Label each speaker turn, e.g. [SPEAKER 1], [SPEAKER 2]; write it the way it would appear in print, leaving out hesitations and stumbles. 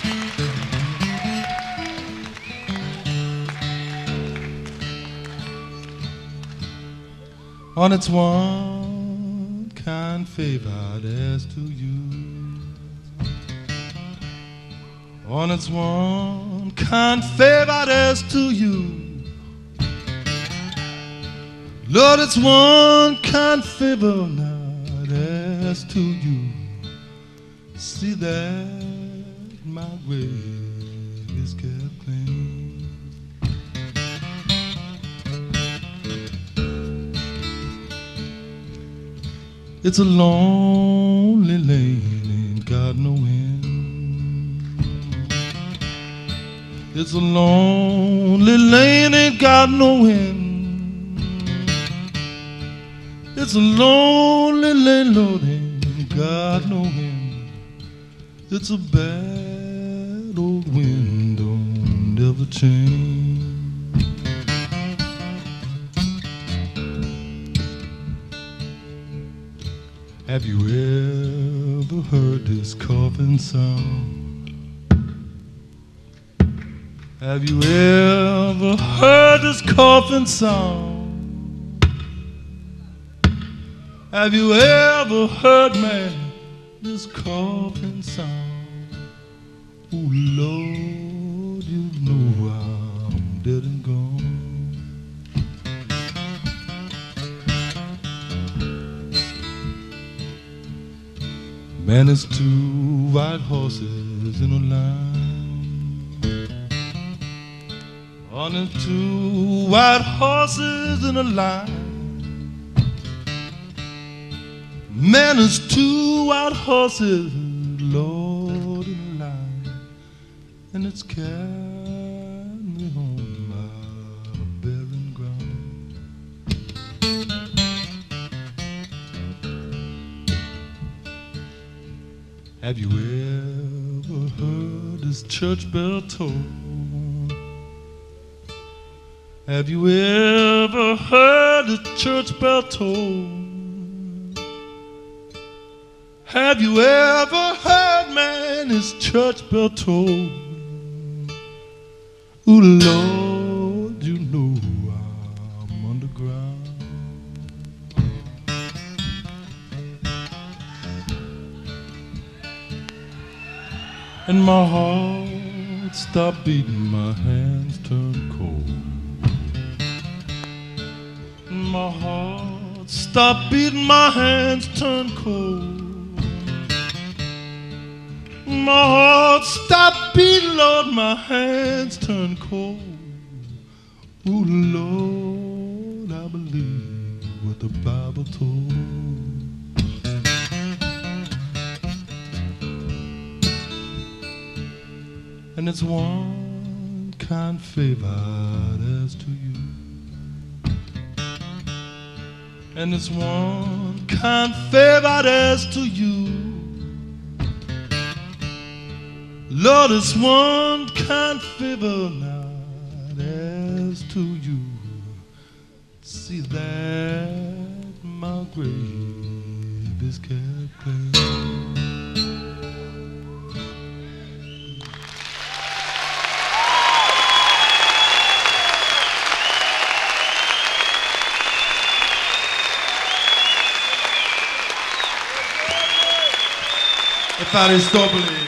[SPEAKER 1] On its one kind favor I'd ask to you. On its one kind favor I'd ask to you. Lord, it's one kind favor now I'd ask to you. See that my grave is kept clean. It's a lonely lane, ain't got no end. It's a lonely lane, ain't got no end. It's a lonely lane, Lord, ain't got no end. It's a bad old wind, don't ever change. Have you ever heard this coughing sound? Have you ever heard this coughing sound? Have you ever heard, man, this coughing sound? Oh, Lord, you know I'm dead and gone. Man, it's two white horses in a line. On the two white horses in a line. Man, it's two white horses, Lord, in a line. And it's carrying me home my barren ground. Have you ever heard this church bell toll? Have you ever heard the church bell toll? Have you ever heard, man, this church bell toll? Ooh, Lord, you know I'm underground. And my heart stopped beating, my hands turned cold. And my heart stopped beating, my hands turned cold. My heart stopped beating, Lord, my hands turned cold. Oh, Lord, I believe what the Bible told. And it's one kind favor I'd ask to you. And it's one kind favor I'd ask to you. Lord, it's one kind favor now I'd ask to you. See that my grave is kept clean. Effaristopoli.